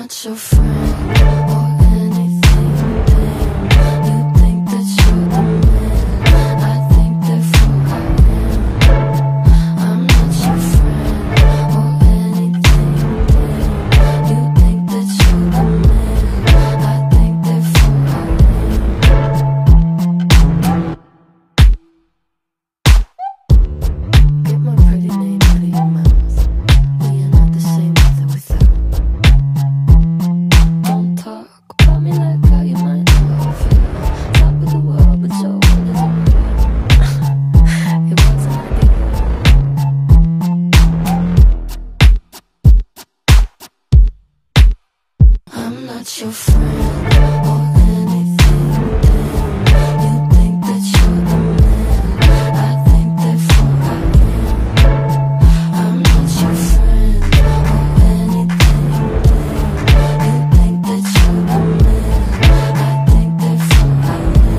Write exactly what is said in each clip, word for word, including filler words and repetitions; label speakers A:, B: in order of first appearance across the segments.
A: not your friend or anything. Damn, you think that you're the man. I think therefore I am. I'm not your friend or anything. Damn, you think that you're the man. I think therefore I am. Get my pretty name out of your mouth. We are not the same with or without. Don't talk about me like how you might know how I feel. Top of the world, but your world isn't real. It wasn't ideal. I'm not your friend or anything. Damn, you think that you're the man. I think therefore I am. I'm not your friend or anything. Damn, you think that you're the man. I think therefore I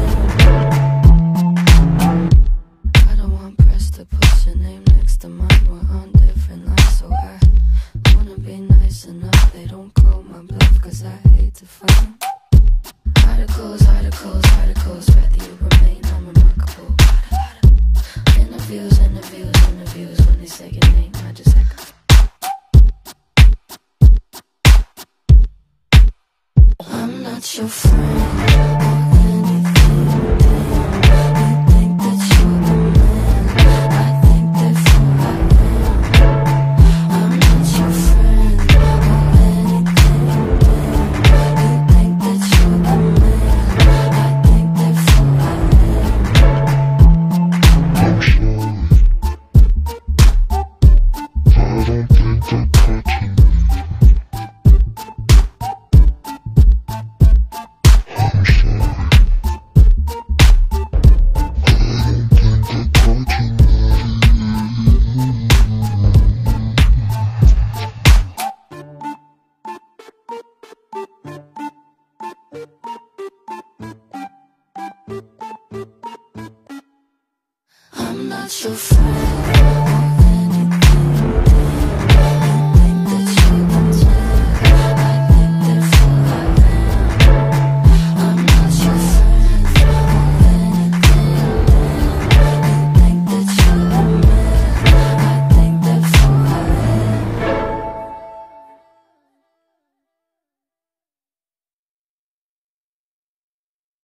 A: am. I don't want press to put your name next to mine. We're on different lines, so I wanna be nice enough. They don't call my bluff, cause I hate to fight. Articles, articles, articles, rather you remain unremarkable. Interviews, interviews, interviews, when they say your name, I just echo. I'm not your friend or anything. Damn, you think that you're the man. I think therefore I am. I'm not your friend or anything. Damn, you think that you're the man. I think therefore I am.
B: I'm sorry. I don't think they're touching me. I'm sorry. I don't think they're touching me.
A: I'm not your friend